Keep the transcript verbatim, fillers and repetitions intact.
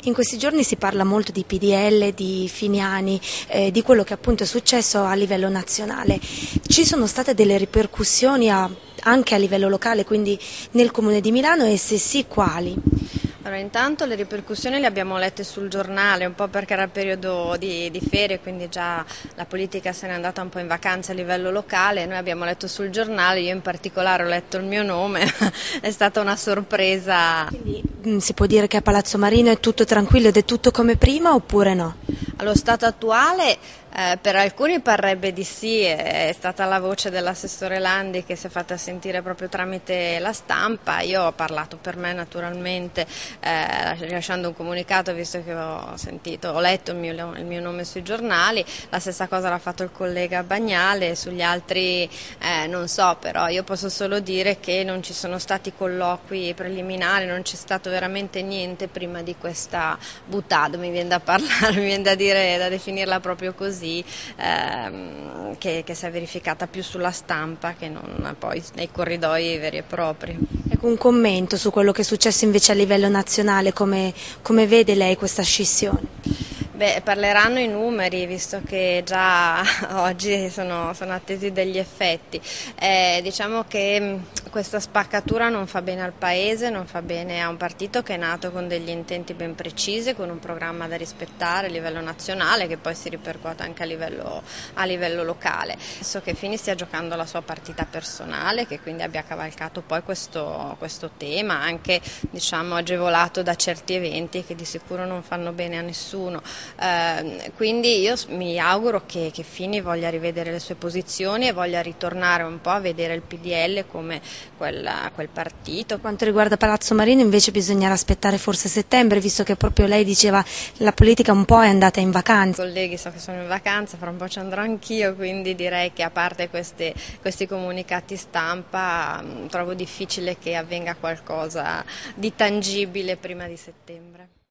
In questi giorni si parla molto di P D L, di Finiani, eh, di quello che appunto è successo a livello nazionale. Ci sono state delle ripercussioni a- anche a livello locale, quindi nel Comune di Milano, e se sì, quali? Allora, intanto le ripercussioni le abbiamo lette sul giornale, un po' perché era periodo di, di ferie, quindi già la politica se n'è andata un po' in vacanza a livello locale, noi abbiamo letto sul giornale, io in particolare ho letto il mio nome, è stata una sorpresa. Quindi mh, si può dire che a Palazzo Marino è tutto tranquillo ed è tutto come prima oppure no? Allo stato attuale eh, per alcuni parrebbe di sì, è stata la voce dell'assessore Landi che si è fatta sentire proprio tramite la stampa, io ho parlato per me naturalmente eh, rilasciando un comunicato visto che ho sentito, ho letto il mio, il mio nome sui giornali, la stessa cosa l'ha fatto il collega Bagnale, sugli altri eh, non so, però io posso solo dire che non ci sono stati colloqui preliminari, non c'è stato veramente niente prima di questa buttata, mi viene da parlare, mi viene da dire, da definirla proprio così, ehm, che, che si è verificata più sulla stampa che non poi nei corridoi veri e propri. Ecco, un commento su quello che è successo invece a livello nazionale, come, come vede lei questa scissione? Beh, parleranno i numeri, visto che già oggi sono, sono attesi degli effetti. Eh, diciamo che mh, questa spaccatura non fa bene al Paese, non fa bene a un partito che è nato con degli intenti ben precisi, con un programma da rispettare a livello nazionale, che poi si ripercuote anche a livello, a livello locale. Penso che Fini stia giocando la sua partita personale, che quindi abbia cavalcato poi questo, questo tema, anche diciamo, agevolato da certi eventi che di sicuro non fanno bene a nessuno. Eh, quindi io mi auguro che, che Fini voglia rivedere le sue posizioni e voglia ritornare un po' a vedere il P D L come quella, quel partito. Per quanto riguarda Palazzo Marino invece bisognerà aspettare forse settembre, visto che proprio lei diceva la politica un po' è andata in vacanza. I colleghi so che sono in vacanza, fra un po' ci andrò anch'io, quindi direi che a parte queste, questi comunicati stampa trovo difficile che avvenga qualcosa di tangibile prima di settembre.